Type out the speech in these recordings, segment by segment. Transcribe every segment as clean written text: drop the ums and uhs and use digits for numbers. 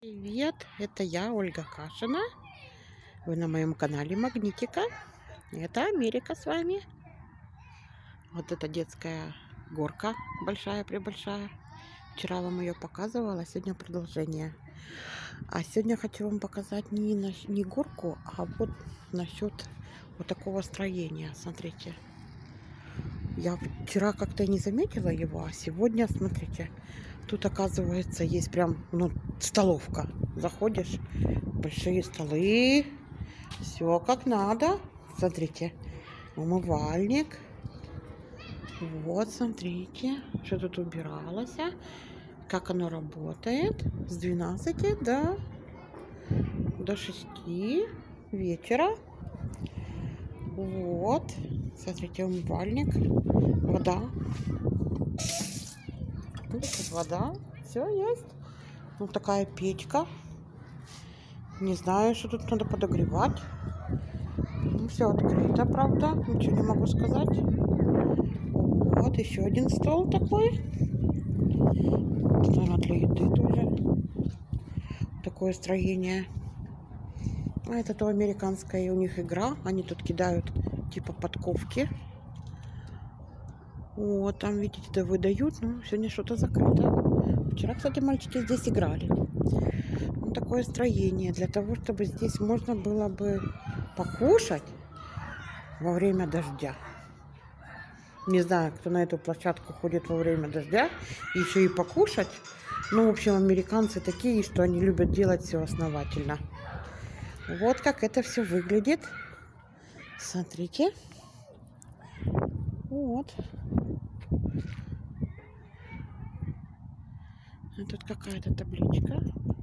Привет, это я, Ольга Кашина. Вы на моем канале Магнитика. Это Америка с вами. Вот эта детская горка, большая-пребольшая. Вчера вам ее показывала, сегодня продолжение. А сегодня хочу вам показать не горку, а вот насчет вот такого строения. Смотрите. Я вчера как-то не заметила его, а сегодня, смотрите, тут, оказывается, есть прям, столовка. Заходишь, большие столы, все как надо. Смотрите, умывальник. Вот, смотрите, что тут убиралось, как оно работает с 12 до 6 вечера. Вот, смотрите, умывальник, вода. Тут вода, все есть. Вот такая печка. Не знаю, что тут надо подогревать. Все открыто, правда. Ничего не могу сказать. Вот еще один стол такой. Наверное, для еды тоже. Такое строение. А это то американская у них игра. Они тут кидают типа подковки. Вот, там, видите, да, выдают. Но сегодня что-то закрыто. Вчера, кстати, мальчики здесь играли. Вот такое строение. Для того, чтобы здесь можно было бы покушать во время дождя. Не знаю, кто на эту площадку ходит во время дождя. Еще и покушать. Ну, в общем, американцы такие, что они любят делать все основательно. Вот как это все выглядит. Смотрите. Вот. А тут какая-то табличка.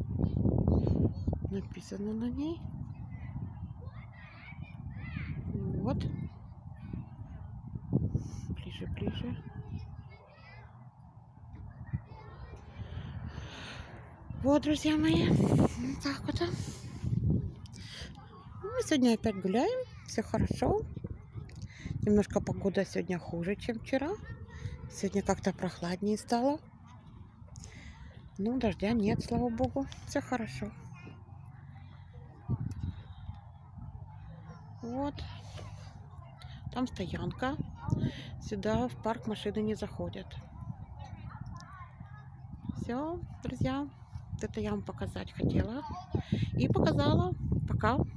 Написано на ней. Вот. Ближе. Вот, друзья мои. Вот так вот. Мы сегодня опять гуляем. Все хорошо. Немножко погода сегодня хуже, чем вчера. Сегодня как-то прохладнее стало. Ну, дождя нет, слава богу. Все хорошо. Вот. Там стоянка. Сюда в парк машины не заходят. Все, друзья. Это я вам показать хотела. И показала. Пока.